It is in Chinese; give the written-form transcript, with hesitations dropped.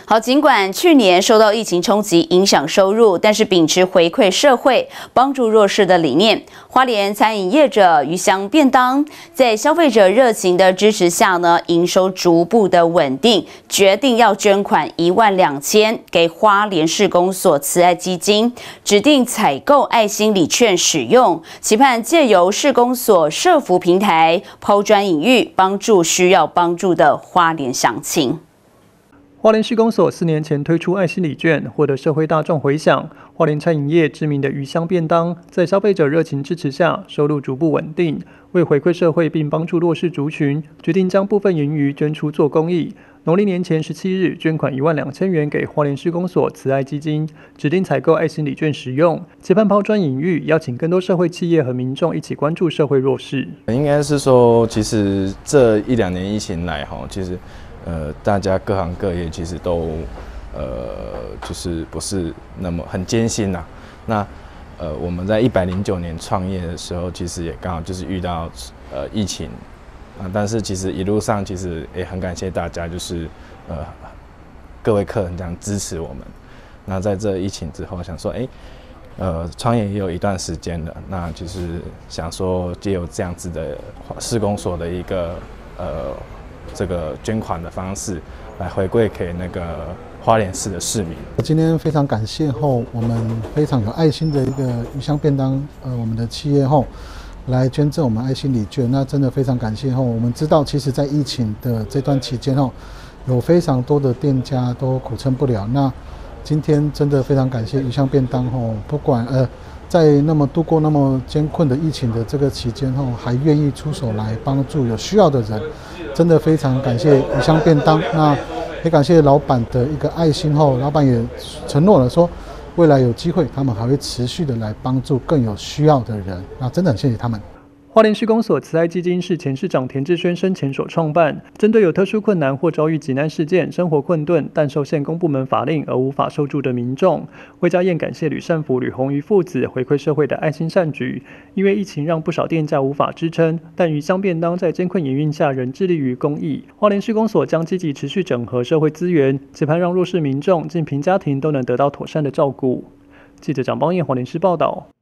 好，尽管去年受到疫情冲击影响收入，但是秉持回馈社会、帮助弱势的理念，花莲餐饮业者鱼香便当在消费者热情的支持下呢，营收逐步的稳定，决定要捐款12000给花莲市公所慈爱基金，指定采购爱心礼券使用，期盼借由市公所社福平台抛砖引玉，帮助需要帮助的花莲乡亲。 花莲市公所4年前推出爱心礼券，获得社会大众回响。花莲餐饮业知名的鱼香便当，在消费者热情支持下，收入逐步稳定。为回馈社会并帮助弱势族群，决定将部分盈余捐出做公益。农历年前17日，捐款12000元给花莲市公所慈爱基金，指定采购爱心礼券使用，期盼抛砖引玉，邀请更多社会企业和民众一起关注社会弱势。 应该是说，其实这1-2年疫情来其实。大家各行各业其实都就是不是那么很艰辛呐。那我们在109年创业的时候，其实也刚好就是遇到疫情啊，但是其实一路上其实也很感谢大家，就是各位客人这样支持我们。那在这疫情之后，想说创业也有一段时间了，那就是想说借由这样子的市公所的一个这个捐款的方式来回馈给那个花莲市的市民。 今天非常感谢我们非常有爱心的一个鱼香便当我们的企业来捐赠我们爱心礼券，那真的非常感谢我们知道，其实在疫情的这段期间有非常多的店家都苦撑不了。那今天真的非常感谢鱼香便当不管在度过那么艰困的疫情的这个期间还愿意出手来帮助有需要的人，真的非常感谢鱼香便当。那也感谢老板的一个爱心老板也承诺了说，未来有机会他们还会持续的来帮助更有需要的人。那真的很谢谢他们。 花莲市公所慈爱基金是前市长田志轩生前所创办，针对有特殊困难或遭遇急难事件、生活困顿但受县公部门法令而无法受助的民众，为家宴感谢吕善福、吕红瑜父子回馈社会的爱心善举。因为疫情让不少店家无法支撑，但鱼香便当在艰困营运下仍致力于公益。花莲市公所将积极持续整合社会资源，期盼让弱势民众、近贫家庭都能得到妥善的照顾。记者蒋邦彦花莲市报道。